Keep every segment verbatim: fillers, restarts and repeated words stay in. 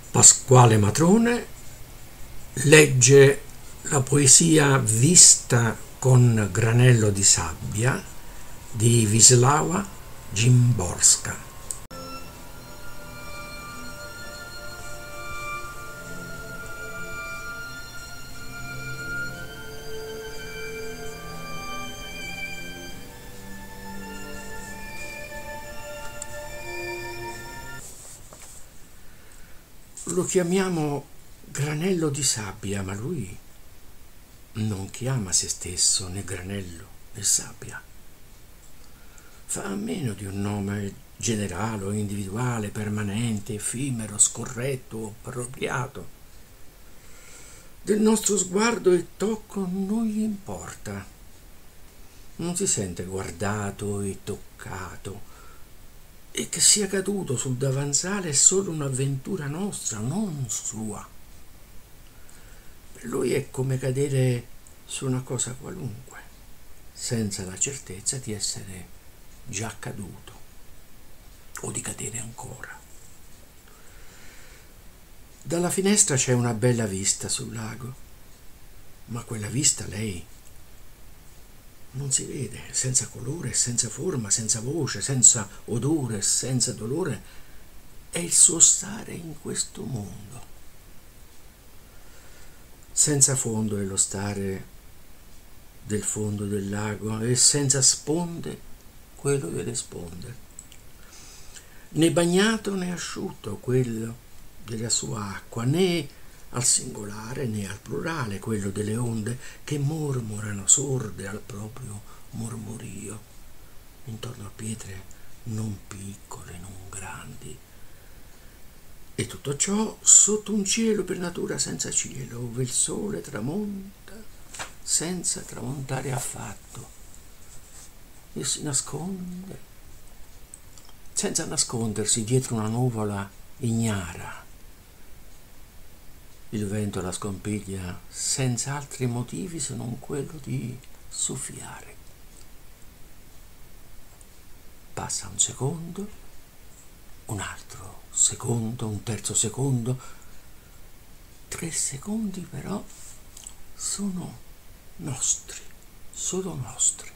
Pasquale Matrone legge la poesia Vista con granello di sabbia di Wisława Szymborska. Lo chiamiamo granello di sabbia, ma lui non chiama se stesso né granello né sabbia. Fa a meno di un nome generale o individuale, permanente, effimero, scorretto, appropriato. Del nostro sguardo e tocco non gli importa. Non si sente guardato e toccato. E che sia caduto sul davanzale è solo un'avventura nostra, non sua. Per lui è come cadere su una cosa qualunque, senza la certezza di essere già caduto o di cadere ancora. Dalla finestra c'è una bella vista sul lago, ma quella vista lei non si vede, senza colore, senza forma, senza voce, senza odore, senza dolore. È il suo stare in questo mondo. Senza fondo è lo stare del fondo del lago e senza sponde quello delle sponde. Né bagnato né asciutto quello della sua acqua, né al singolare né al plurale quello delle onde che mormorano sorde al proprio mormorio intorno a pietre non piccole, non grandi, e tutto ciò sotto un cielo per natura senza cielo, ove il sole tramonta senza tramontare affatto e si nasconde senza nascondersi dietro una nuvola ignara. Il vento la scompiglia senza altri motivi se non quello di soffiare. Passa un secondo, un altro secondo, un terzo secondo. Tre secondi però sono nostri, solo nostri.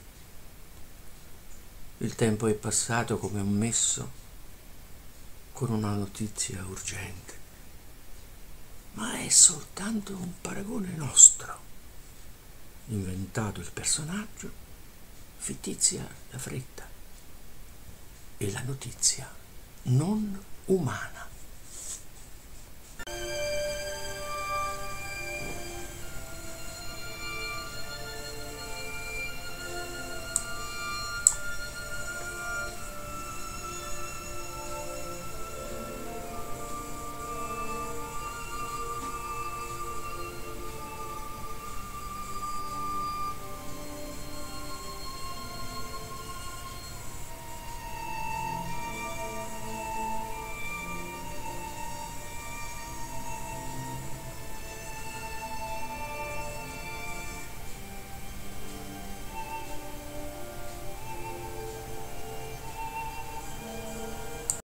Il tempo è passato come un messo con una notizia urgente. Ma è soltanto un paragone nostro. Inventato il personaggio, fittizia la fretta e la notizia non umana.